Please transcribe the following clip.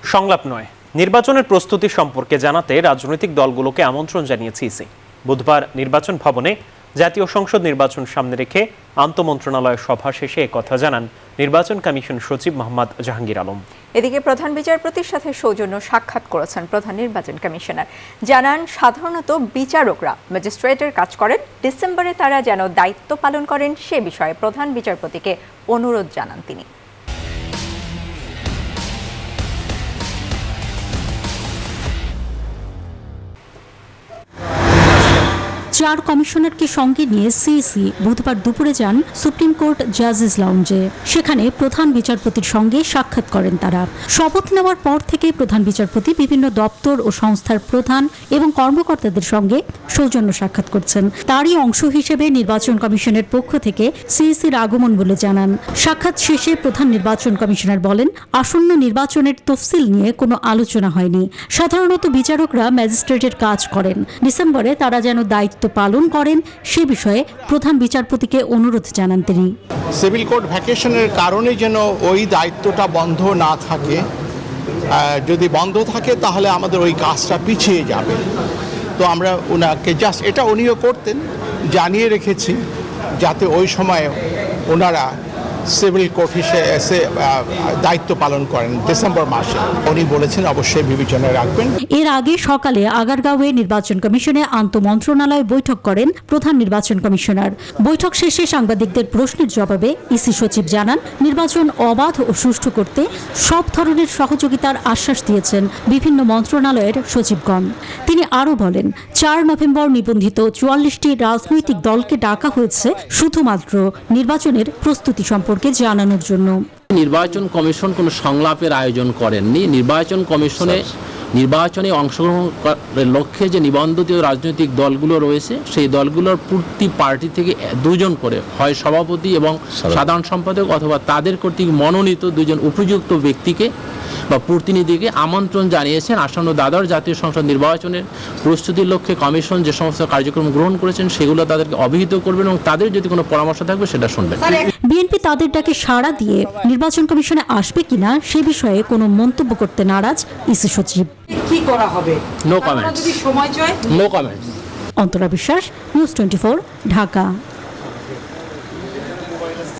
সংলাপ নয়, নির্বাচনের প্রস্তুতি সম্পর্কে জানাতে রাজনৈতিক দলগুলোকে আমন্ত্রণ জানিয়েছে ইসি। বুধবার নির্বাচন ভবনে জাতীয় সংসদ নির্বাচন সামনে রেখে আন্তঃমন্ত্রণালয় সভা শেষে একথা জানান নির্বাচন কমিশন সচিব মোহাম্মদ জাহাঙ্গীর আলম। এদিকে প্রধান বিচারপতির সাথে সৌজন্য সাক্ষাৎ করেছেন প্রধান নির্বাচন কমিশনার। জানান, সাধারণত বিচারকরা ম্যাজিস্ট্রেটের কাজ করেন, ডিসেম্বরে তারা যেন দায়িত্ব পালন করেন সে বিষয়ে প্রধান বিচারপতিকে অনুরোধ জানান তিনি। চার কমিশনারকে সঙ্গে নিয়ে সিইসি বুধবার দুপুরে যান সুপ্রিম কোর্ট জাজেস লাউঞ্জে। সেখানে প্রধান বিচারপতির সঙ্গে সাক্ষাৎ করেন তারা। শপথ নেওয়ার পর থেকে প্রধান বিচারপতি বিভিন্ন দপ্তর ও সংস্থার প্রধান এবং কর্মকর্তাদের সঙ্গে সৌজন্য সাক্ষাৎ করছেন। তারই অংশ হিসেবে নির্বাচন কমিশনের পক্ষ থেকে সিইসির আগমন বলে জানান। সাক্ষাৎ শেষে প্রধান নির্বাচন কমিশনার বলেন, আসন্ন নির্বাচনের তফসিল নিয়ে কোনো আলোচনা হয়নি। সাধারণত বিচারকরা ম্যাজিস্ট্রেটের কাজ করেন, ডিসেম্বরে তারা যেন দায়িত্ব পালন করেন সে বিষয়ে প্রধান বিচারপতিকে অনুরোধ জানান তিনি। সিভিল কোর্ট ভ্যাকেশনের কারণে যেন ওই দায়িত্বটা বন্ধ না থাকে, যদি বন্ধ থাকে তাহলে আমাদের ওই কাজটা পিছিয়ে যাবে। তো আমরা ওনাকে জাস্ট এটা উনিও করতেন, জানিয়ে রেখেছি যাতে ওই সময় ওনারা সিভিল কোর্ট হিসেবে এসে দায়িত্ব পালন করেন ডিসেম্বর মাসে। উনি বলেছেন অবশ্যই বিবেচনায় রাখবেন। এর আগে সকালে আগারগাঁওয়ে নির্বাচন কমিশনে আন্তঃমন্ত্রণালয় বৈঠক করেন প্রধান নির্বাচন কমিশনার। বৈঠক শেষে সাংবাদিকদের প্রশ্নের জবাবে ইসি সচিব জানান, নির্বাচন অবাধ ও সুষ্ঠু করতে সব ধরনের সহযোগিতার আশ্বাস দিয়েছেন বিভিন্ন মন্ত্রণালয়ের সচিবগণ। তিনি আরও বলেন, 4 নভেম্বর নিবন্ধিত 44টি রাজনৈতিক দলকে ডাকা হয়েছে শুধুমাত্র নির্বাচনের প্রস্তুতি সম্পর্কে জানানোর জন্য। নির্বাচন কমিশন কোনো সংলাপের আয়োজন করেননি। নির্বাচন কমিশনে নির্বাচনে অংশগ্রহণ করার লক্ষ্যে যে নিবন্ধিত রাজনৈতিক দলগুলো রয়েছে সেই দলগুলোর প্রতি পার্টি থেকে 2 জন করে হয় সভাপতি এবং সাধারণ সম্পাদক অথবা তাদের কর্তৃক মনোনীত 2 জন উপযুক্ত ব্যক্তিকে বা প্রতিনিধিকে আমন্ত্রণ জানিয়েছেন আসন্ন দ্বাদশ জাতীয় সংসদ নির্বাচনের প্রস্তুতির লক্ষ্যে কমিশন যে সমস্ত কার্যক্রম গ্রহণ করেছেন সেগুলো তাদেরকে অবহিত করবেন এবং তাদের যদি কোনো পরামর্শ থাকবে সেটা শুনবেন। বিএনপি তাদের ডাকে সাড়া দিয়ে নির্বাচন কমিশনে আসবে কিনা সে বিষয়ে কোনো মন্তব্য করতে নারাজ ইসি সচিব। কি করা হবে? No comments. যদি সময় চায়, নো কমেন্টস। অন্তরা বিশ্বাস, নিউজ 24, ঢাকা।